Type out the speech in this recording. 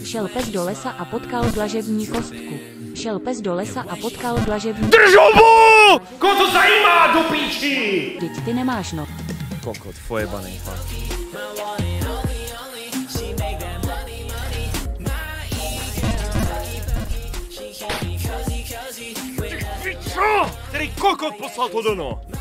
Šel pes do lesa a potkal dlažební kostku. Šel pes do lesa a potkal dlažební... Držobu! Koho to zajímá, do píči? Vždyť ty nemáš no. Kokot, fojebanej fakt. Ty čo? Který kokot poslal to do no?